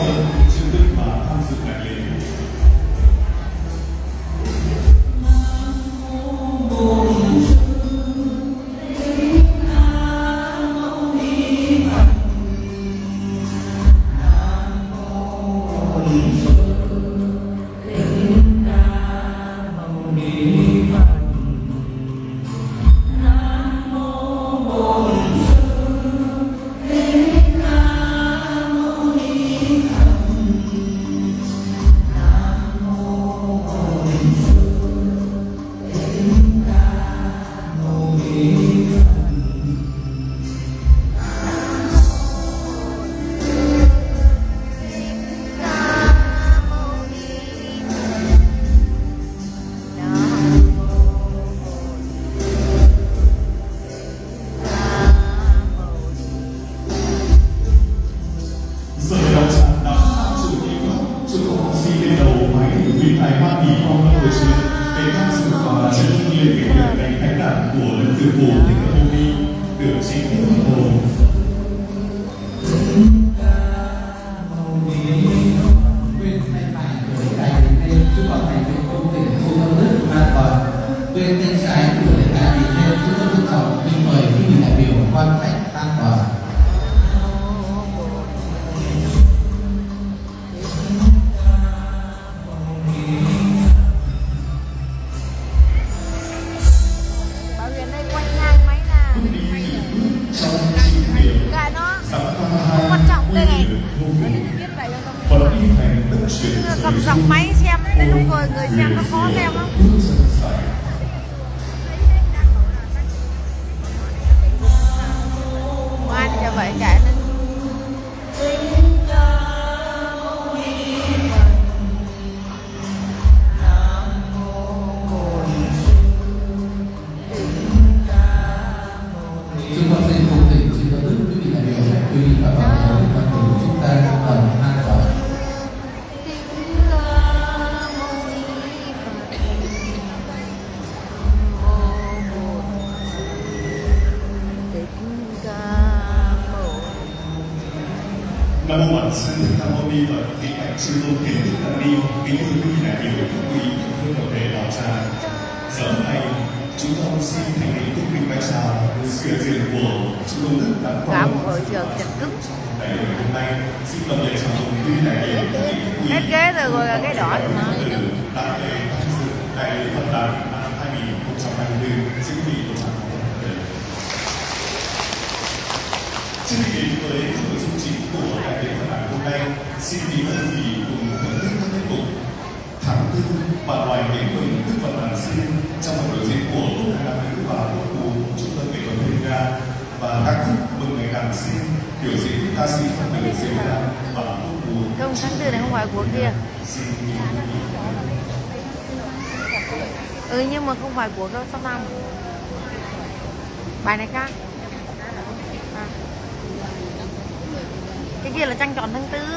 ơn Trương Đức và tham dự đại lễ. Cầm dọc máy xem đến lúc rồi người xem nó khó xem không? Ai thì vậy chạy lên. Chúng con xin cùng thỉnh xin có đức quý vị đại biểu quý vị và các bạn Phật tử chúng ta cần an toàn. Nam mô Bổn Sư Thích Ca Mâu Ni Phật. Kính bạch chư tôn kính đức tăng ni, kính thưa quý vị đại biểu các quý thưa toàn thể đạo tràng. Giờ hôm nay chúng con xin thành kính cung kính bái chào sự hiện diện của chư tôn đức đảng Cả một hội trường chật cứng. đại biểu hôm nay xin cập nhật chào mừng quý vị đại biểu Hết ghế rồi gọi là cái đỏ rồi mà. đại lễ tham dự đại lễ Phật đàn năm 2024 chính vị của tràng Trước khi đến với nội dung chính của đại lễ Phật đàn hôm nay, xin kính mời quý vị cùng thưởng thức các tiết mục tháng tư và loài lễ mừng Đức Phật đản sinh trong một biểu diễn của Quốc Đại Nam Nữ và Quốc Cụ Trung tâm Nghệ thuật Hương Nga và các thức mừng ngày đản sinh biểu diễn ca sĩ Phật tử Diệu Đan và Quốc Cụ. Không, tháng tư này không phải của kia. Nhưng mà không phải của các năm. Bài này khác. Cái kia là trăng tròn tháng tư.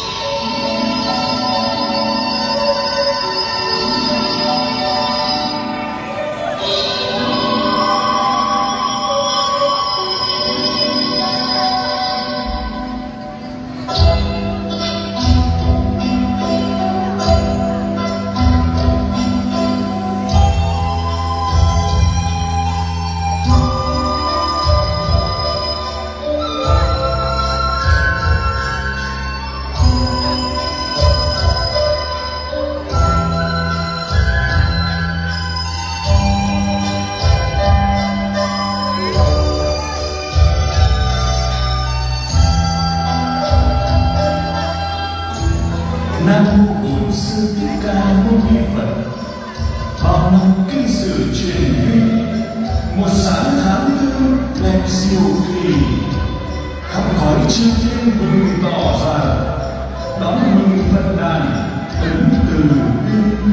Nam mô Bổn Sư Thích Ca Mâu Ni Phật. Bao năm kinh sử truyền huy, một sáng tháng tư đẹp siêu kỳ, khắp cõi chư thiên bừng tỏ rằng đón mừng Phật đàn ấn từ bi.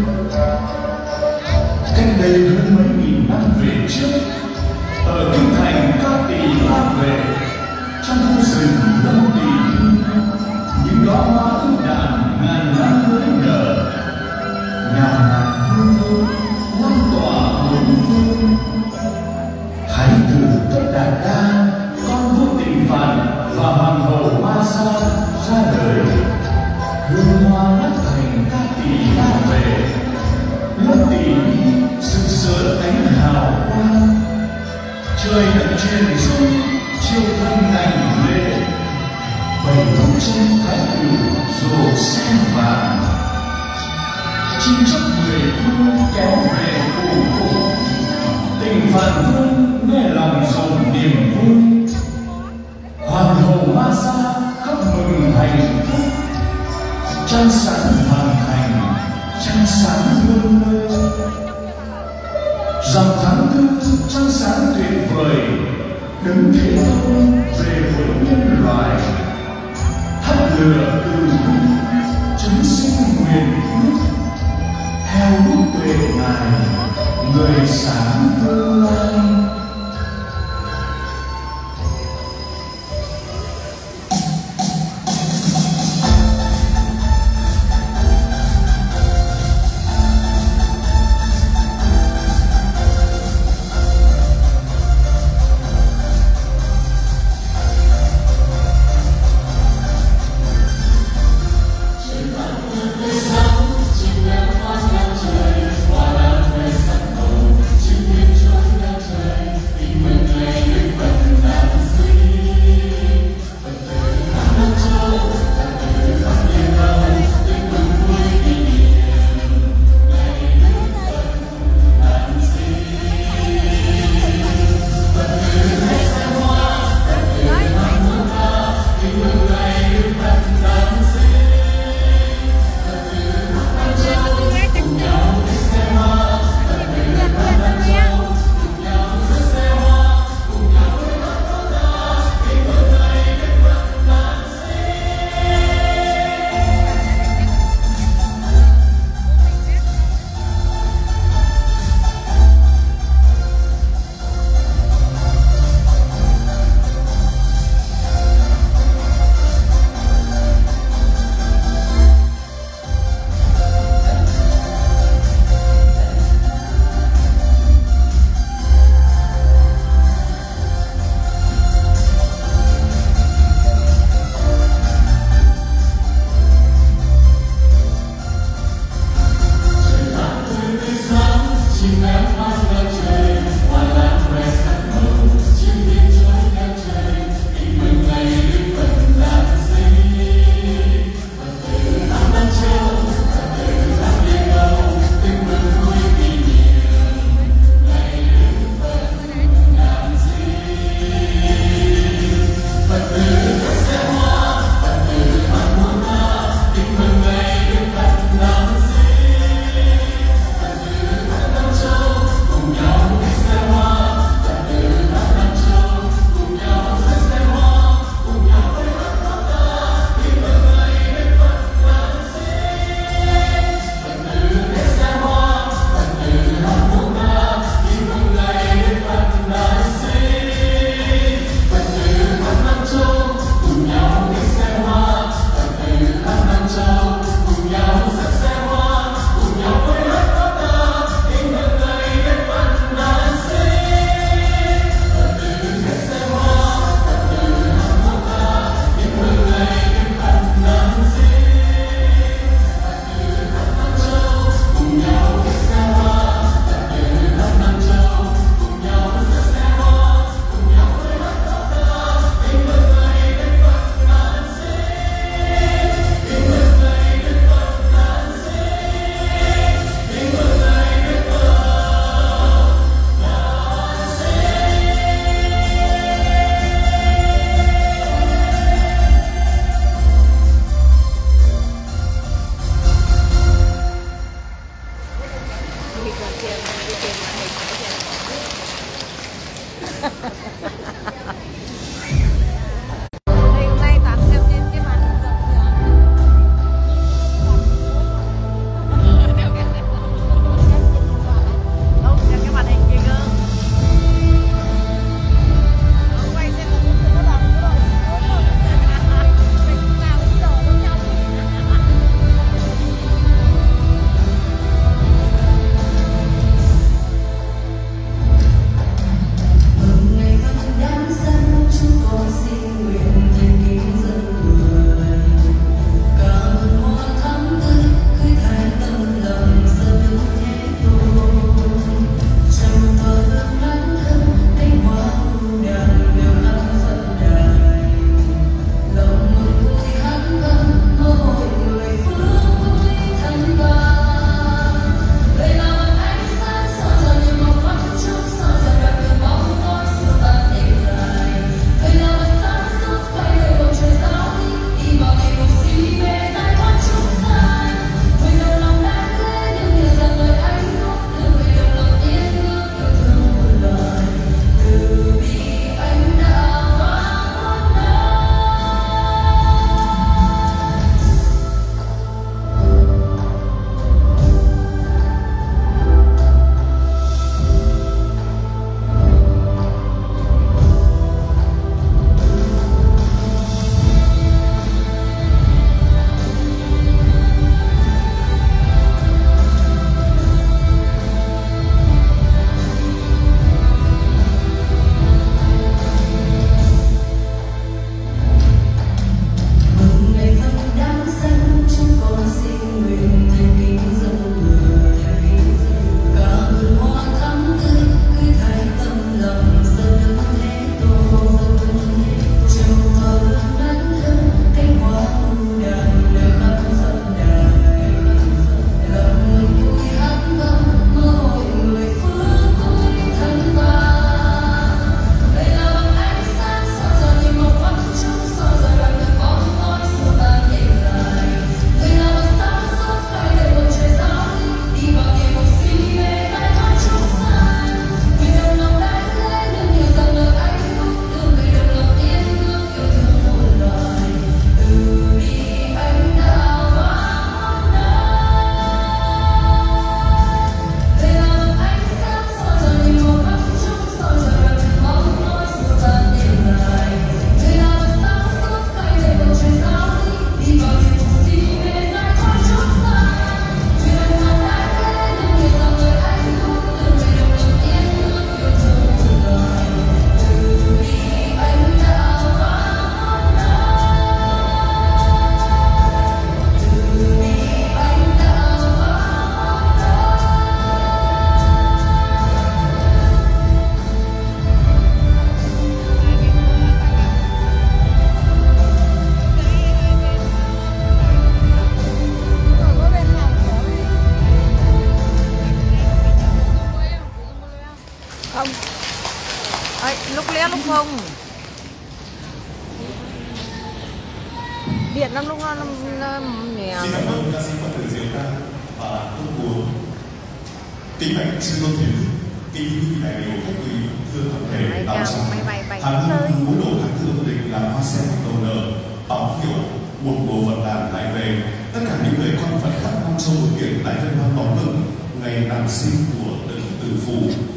Cách đây hơn mấy nghìn năm về trước, ở kinh thành Ca Tỳ La Vệ, trong khu rừng Lâm Tỳ, những đóa hoa ưu đàn ngàn năm mới nở, ngàn ngàn hương thơm lan tỏa bốn phương. Thái tử Tất Đạt Đa, con vua Tịnh Phạn và hoàng hậu Ma Sa ra đời, chim chóc mười phương kéo về phủ phủ, tình phận vương nghe lòng dồn niềm vui, hoàng hậu ma gia khóc mừng hạnh phúc, trăng sáng hoàng thành trăng sáng muôn nơi, dòng tháng tư trăng sáng tuyệt vời, đứng thế tôn về với nhân loại, thắp lửa từ bi chúng sinh nguyện ước, theo bước tuệ ngài người sáng tương lai. Hãy subscribe cho kênh Ghiền Mì Gõ để không bỏ lỡ những video hấp dẫn. Năm lúc nó nhiều. Xin cảm ơn ca sĩ Phật tử Diệu Đăng và Tôn Cuồng. Kính bạch sư tôn thiền đức, kính quý vị đại biểu khách quý thưa toàn thể đạo tràng. Hàng năm mỗi độ tháng 4 âm lịch là hoa sen đầu nở, báo hiệu một mùa Phật đản lại về. Tất cả những người con Phật khác mong cho một kiện lại thân hoan đón mừng ngày đản sinh của Đức Từ Phụ.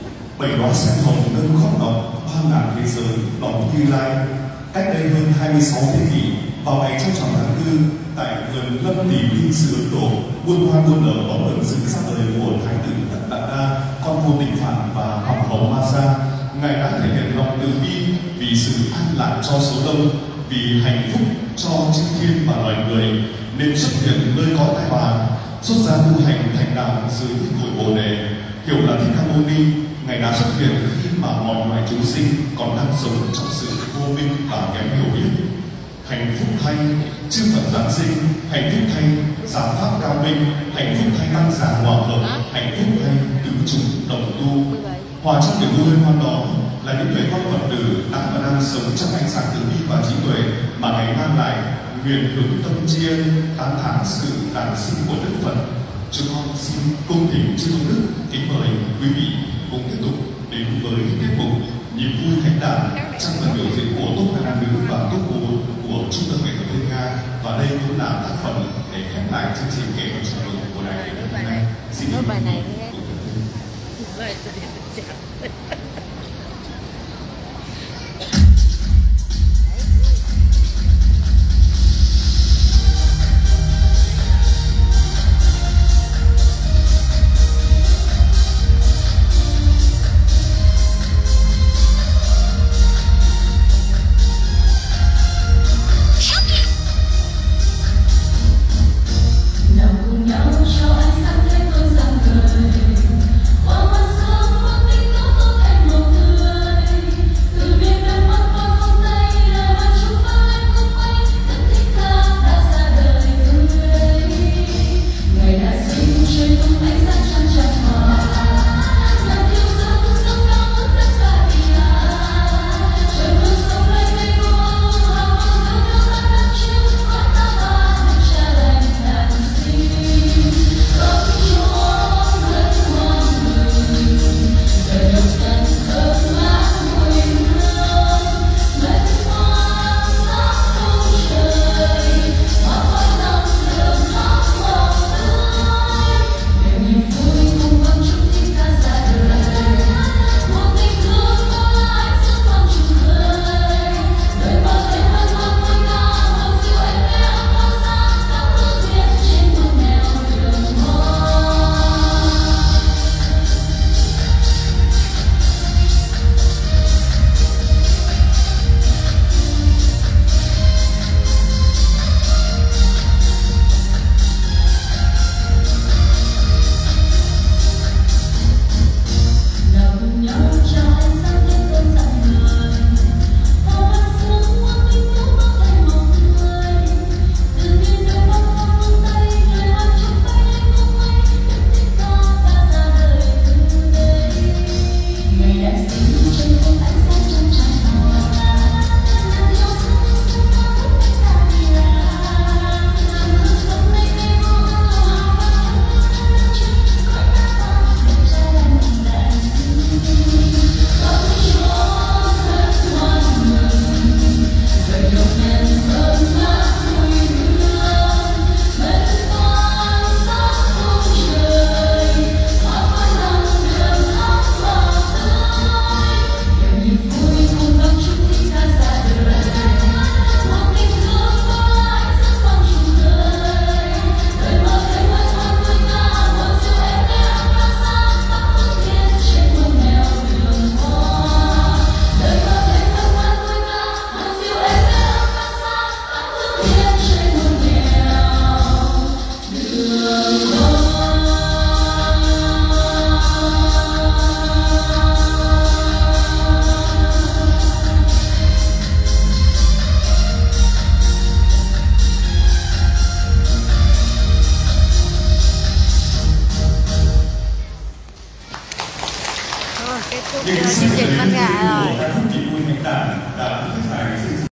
7 đóa sen hồng nâng khóp ngọc 3.000 thế giới đón Như Lai. Cách đây hơn 26 thế kỷ, vào ngày trong tròn tháng 4, tại vườn Lâm Tỷ Linh Sư Ấn Độ, muôn hoa muôn nở đón mừng sự ra đời của Thái tử Tất Đạt Đa, con vua Tịnh Phạn và hoàng hậu Ma Gia. Ngài đã thể hiện lòng từ bi vì sự an lạc cho số đông, vì hạnh phúc cho chư thiên và loài người, nên xuất hiện nơi có tai bà, xuất gia tu hành thành đạo dưới cội Bồ Đề, hiểu là Thích Ca Mâu Ni. Ngài đã xuất hiện khi mà mọi loài chúng sinh còn đang sống trong sự vô minh và kém hiểu biết. Hạnh phúc thay chư Phật giáng sinh, hạnh phúc thay giáo pháp cao minh, hạnh phúc thay tăng giả hòa hợp, hạnh phúc thay tứ chúng đồng tu. Hòa trong niềm vui hoan đó là những người con Phật tử đang và đang sống trong ánh sáng từ bi và trí tuệ mà Ngài mang lại. Nguyện hướng tâm tri ân tán thán sự đản sinh của Đức Phật. Chúng con xin cung thỉnh chư tôn đức kính mời quý vị cùng tiếp tục đến với tiết mục nhịp vui khánh đản trong phần biểu diễn của tốt ca nam nữ và tốt bồ của Trung tâm nghệ thuật Liên Nga, và đây cũng là tác phẩm để khép lại chương trình nghệ thuật chào mừng của đài hôm nay. Xin Nốt bài này chương trình văn nghệ rồi.